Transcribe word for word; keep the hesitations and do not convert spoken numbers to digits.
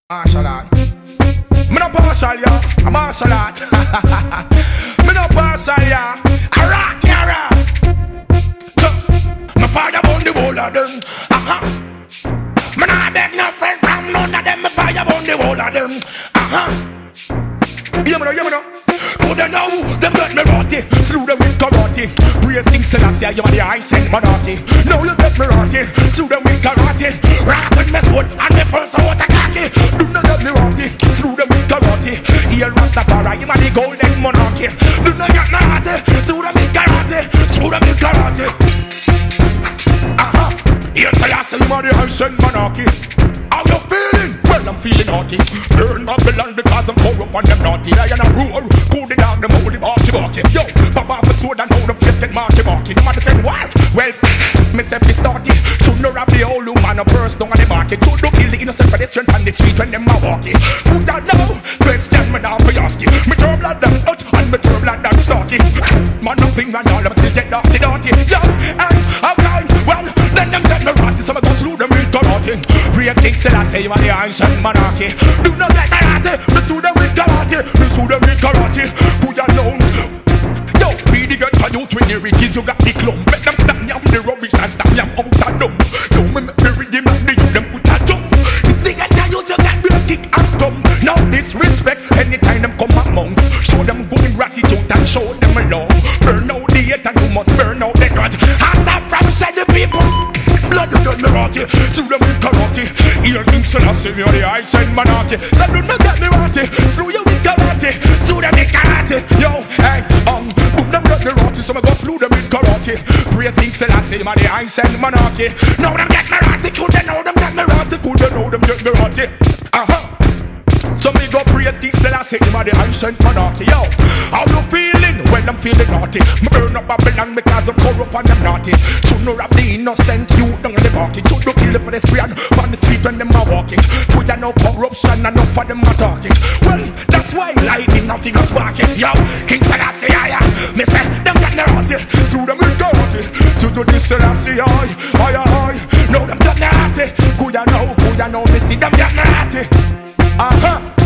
Martial art. Me no partial, ya. A martial art. Me no partial, ya. A rock, ya, rock. So, me fire on the whole of them. Uh-huh. Me nah beg no friend from none of them. Me fire on the whole of them. Uh-huh. Yeah, me no, yeah, me no. Coulda know them get me rotty. Slew them with karate. Praise King Sizzla, you are the high sent monarchy. Now you get me rotty. Slew them with karate. Rock with me sword and me first out a cocky. Do not get me rotty. Slew them with karate. Here Rastafari, you are the golden monarchy. Do not get me rotty. Slew them with karate. Slew them with karate. Uh-huh. Here say I say you are the high sent monarchy. How you feeling? Well, I'm feeling naughty. Burn Babylon because I'm corrupt and them naughty. I and a roar, cool the dog, them holy barky barky. Yo, pop off the sword and hold the fist and marky marky. Them a defend what? Well, myself is started. Should not have the old woman a burst down on the market. Should not kill the innocent pedestrian on the street when them a walking. Who that know? Question me now for asking. Me turn blood down out and me turn blood down stalking. Man, nothing and all of us still get dirty dirty. Yo, and I'm blind. Well, then them get me rotty. So I go slew them with karate. Praise King Sizzla, say you are the ancient monarchy. Do not get karate. Me slew them with karate. Me slew them with karate. Put your down. Yo, be the girl for you with the riches. You got the clump. Make them stop yam the rubbish and stop yam out of them. Yo, me make me read them and they you them put a jump. This thing I tell you to get me a kick and come. Now disrespect anytime them come amongst. Show them good gratitude and show them love. Burn out the hate and you must burn out the grudge. And stop from send the people. Blood you done me rotty. Slew them with karate. Here King Sizzla, say you are the high sent monarchy. So do not get me rotty. Slew you with karate. Slew them with karate. Yo, hey, um, boom them get me rotty. So I go slew them with karate. Praise King Sizzla, say you are the high sent monarchy. Now them get me rotty. Could they know them get me rotty? Could they know them get me rotty? Uh-huh. So me go praise King Sizzla, say you are the ancient monarchy. Yo, how you feeling? Well, I'm feeling naughty. Me burn up Babylon because I'm corrupt and I'm naughty. Should not have the innocent youth down the market. Should not kill the pedestrian on the street when them are walking. Put ya no corruption and enough for them are talking. Well, that's why lightning nothing is sparking. Yo, King Sizzla say I am. Me say them got me naughty. Through them with karate. To do this Sizzla say I, I, I. Now them got me naughty. Good ya know, good ya know. Me see them got me naughty. Uh-huh.